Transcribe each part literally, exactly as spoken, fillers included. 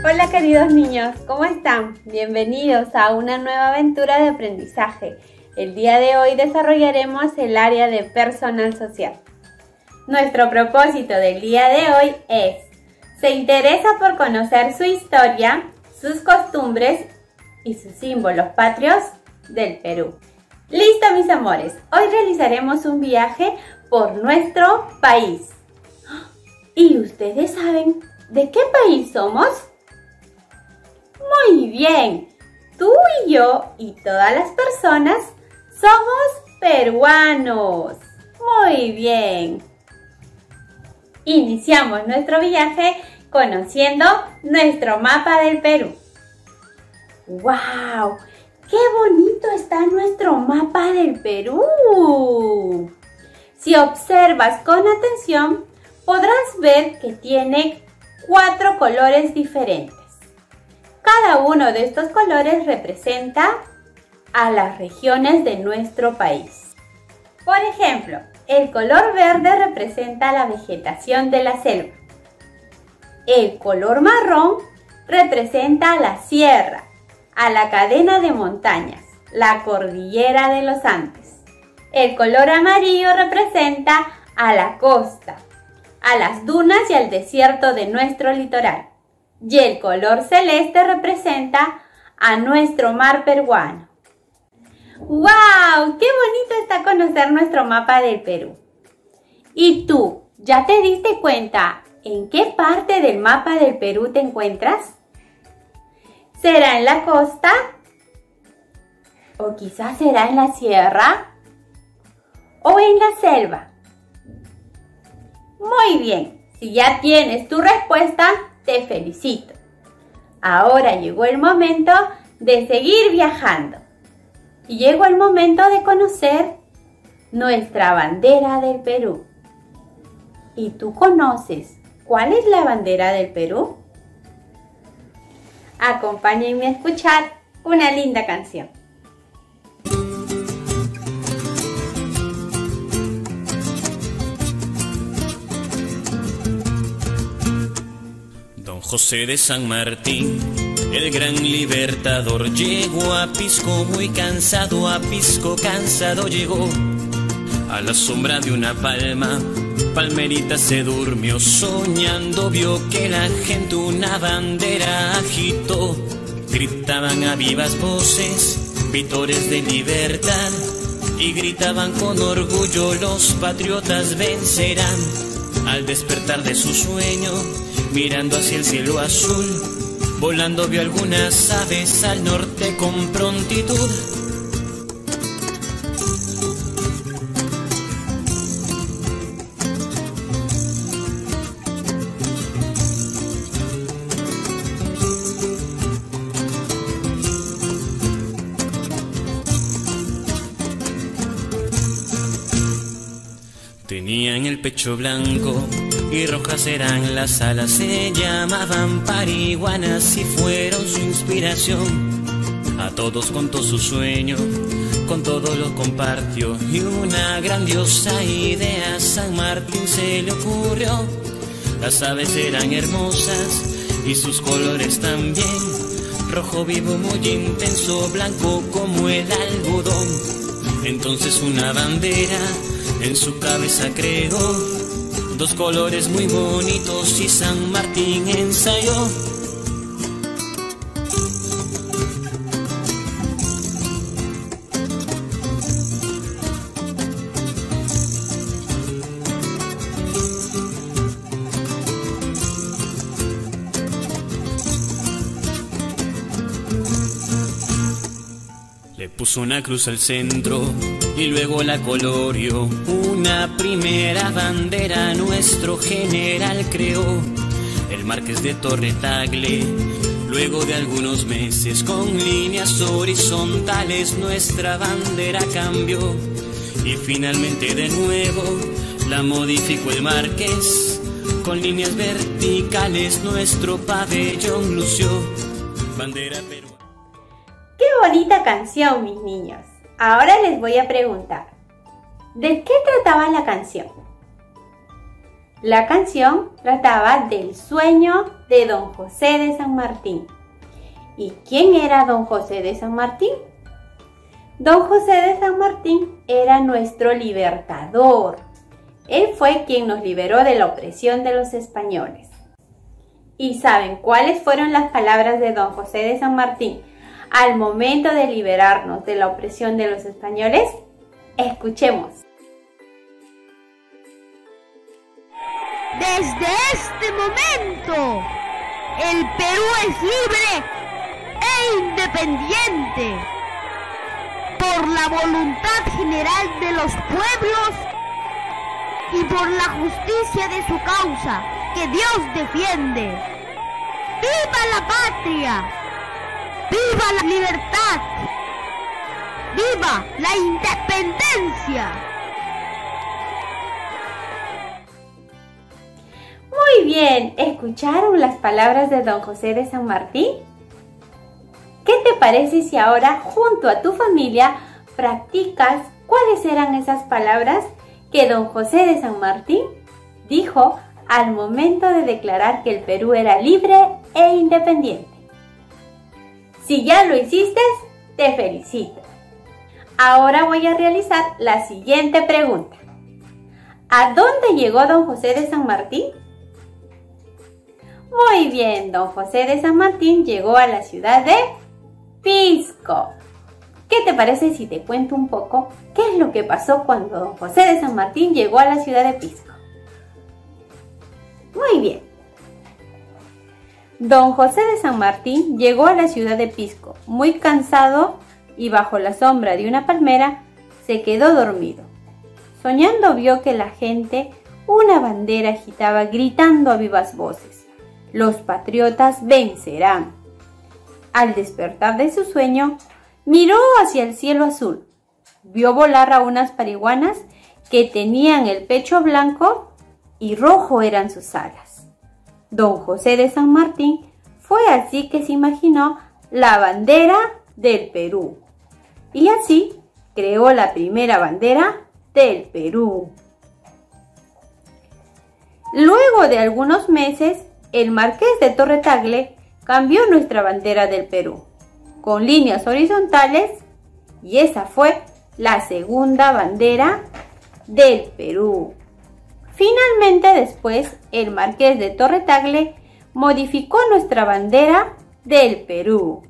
Hola queridos niños, ¿cómo están? Bienvenidos a una nueva aventura de aprendizaje. El día de hoy desarrollaremos el área de personal social. Nuestro propósito del día de hoy es: se interesa por conocer su historia, sus costumbres y sus símbolos patrios del Perú. ¡Listo, mis amores! Hoy realizaremos un viaje por nuestro país. ¿Y ustedes saben de qué país somos? Muy bien, tú y yo y todas las personas somos peruanos. Muy bien. Iniciamos nuestro viaje conociendo nuestro mapa del Perú. ¡Wow! ¡Qué bonito está nuestro mapa del Perú! Si observas con atención, podrás ver que tiene cuatro colores diferentes. Cada uno de estos colores representa a las regiones de nuestro país. Por ejemplo, el color verde representa la vegetación de la selva. El color marrón representa a la sierra, a la cadena de montañas, la cordillera de los Andes. El color amarillo representa a la costa, a las dunas y al desierto de nuestro litoral. Y el color celeste representa a nuestro mar peruano. ¡Wow! ¡Qué bonito está conocer nuestro mapa del Perú! ¿Y tú, ya te diste cuenta en qué parte del mapa del Perú te encuentras? ¿Será en la costa? ¿O quizás será en la sierra? ¿O en la selva? Muy bien, si ya tienes tu respuesta, te felicito. Ahora llegó el momento de seguir viajando. Y llegó el momento de conocer nuestra bandera del Perú. ¿Y tú conoces cuál es la bandera del Perú? Acompáñenme a escuchar una linda canción. Don José de San Martín, el gran libertador, llegó a Pisco muy cansado, a Pisco cansado llegó. A la sombra de una palma, palmerita se durmió, soñando vio que la gente una bandera agitó. Gritaban a vivas voces, vítores de libertad, y gritaban con orgullo: los patriotas vencerán. Al despertar de su sueño, mirando hacia el cielo azul, volando vio algunas aves al norte con prontitud. Tenían el pecho blanco y rojas eran las alas, se llamaban pariguanas y fueron su inspiración. A todos contó su sueño, con todo lo compartió, y una grandiosa idea a San Martín se le ocurrió. Las aves eran hermosas y sus colores también, rojo vivo muy intenso, blanco como el algodón. Entonces una bandera en su cabeza creó, dos colores muy bonitos, y San Martín ensayó. Le puso una cruz al centro y luego la colorió. Una primera bandera nuestro general creó, el Marqués de Torre Tagle. Luego de algunos meses, con líneas horizontales, nuestra bandera cambió. Y finalmente de nuevo la modificó el Marqués, con líneas verticales nuestro pabellón lució. Bandera peruana. ¡Qué bonita canción, mis niños! Ahora les voy a preguntar, ¿de qué trataba la canción? La canción trataba del sueño de don José de San Martín. ¿Y quién era don José de San Martín? Don José de San Martín era nuestro libertador. Él fue quien nos liberó de la opresión de los españoles. ¿Y saben cuáles fueron las palabras de don José de San Martín al momento de liberarnos de la opresión de los españoles? Escuchemos. Desde este momento, el Perú es libre e independiente por la voluntad general de los pueblos y por la justicia de su causa que Dios defiende. ¡Viva la patria! ¡Viva la libertad! ¡Viva la independencia! Muy bien, ¿escucharon las palabras de don José de San Martín? ¿Qué te parece si ahora, junto a tu familia, practicas cuáles eran esas palabras que don José de San Martín dijo al momento de declarar que el Perú era libre e independiente? Si ya lo hiciste, te felicito. Ahora voy a realizar la siguiente pregunta. ¿A dónde llegó don José de San Martín? Muy bien, don José de San Martín llegó a la ciudad de Pisco. ¿Qué te parece si te cuento un poco qué es lo que pasó cuando don José de San Martín llegó a la ciudad de Pisco? Muy bien. Don José de San Martín llegó a la ciudad de Pisco muy cansado y bajo la sombra de una palmera se quedó dormido. Soñando vio que la gente una bandera agitaba gritando a vivas voces: «Los patriotas vencerán». Al despertar de su sueño, miró hacia el cielo azul. Vio volar a unas parihuanas que tenían el pecho blanco y rojo eran sus alas. Don José de San Martín fue así que se imaginó la bandera del Perú. Y así creó la primera bandera del Perú. Luego de algunos meses, el Marqués de Torre Tagle cambió nuestra bandera del Perú con líneas horizontales y esa fue la segunda bandera del Perú. Finalmente, después, el Marqués de Torre Tagle modificó nuestra bandera del Perú.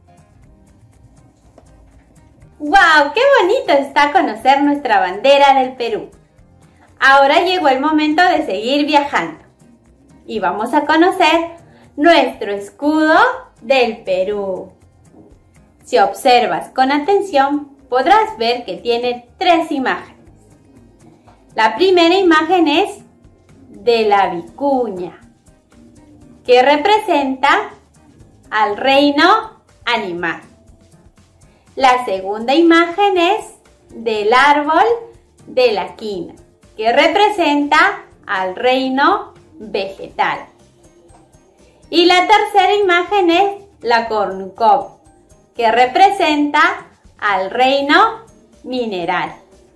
¡Wow! ¡Qué bonito está conocer nuestra bandera del Perú! Ahora llegó el momento de seguir viajando y vamos a conocer nuestro escudo del Perú. Si observas con atención, podrás ver que tiene tres imágenes. La primera imagen es de la vicuña, que representa al reino animal. La segunda imagen es del árbol de la quina, que representa al reino vegetal. Y la tercera imagen es la cornucopia, que representa al reino mineral.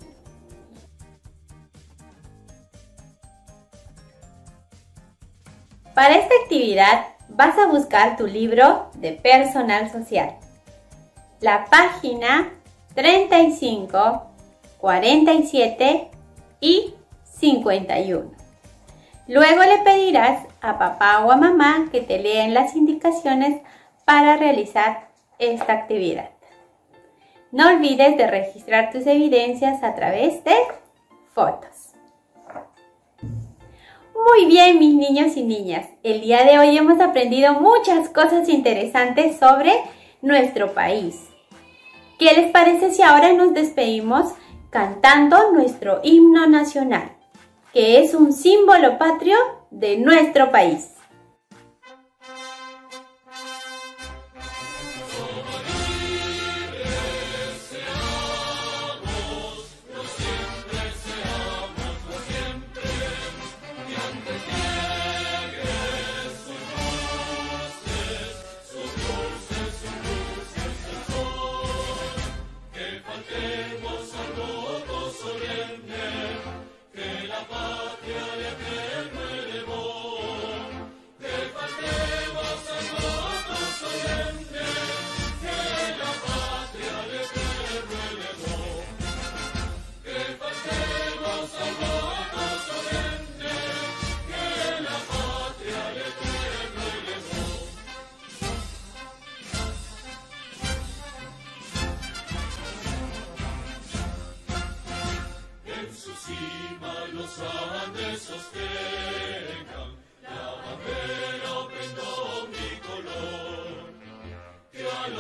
Para esta actividad vas a buscar tu libro de personal social, la página treinta y cinco, cuarenta y siete y cincuenta y uno. Luego le pedirás a papá o a mamá que te lean las indicaciones para realizar esta actividad. No olvides de registrar tus evidencias a través de fotos. Muy bien, mis niños y niñas, el día de hoy hemos aprendido muchas cosas interesantes sobre nuestro país. ¿Qué les parece si ahora nos despedimos cantando nuestro himno nacional, que es un símbolo patrio de nuestro país?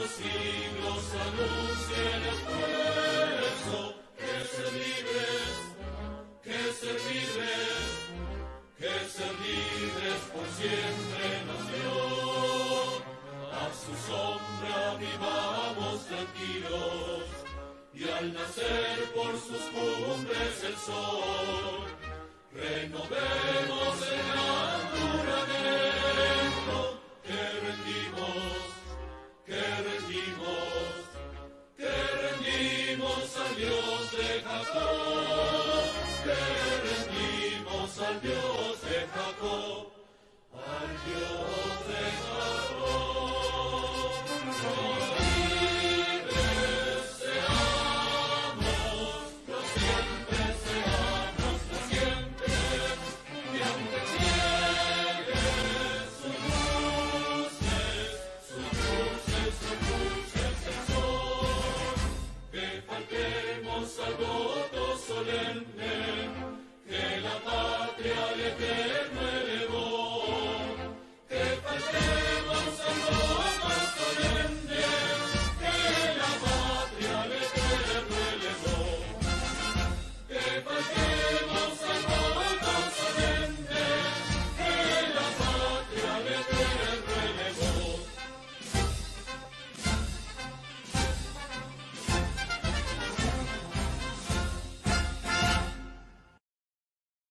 los siglos anuncia el esfuerzo, que ser libres, que ser libres, que ser libres por siempre nos dio. A su sombra vivamos tranquilos, y al nacer por sus cumbres el sol, renovemos el gran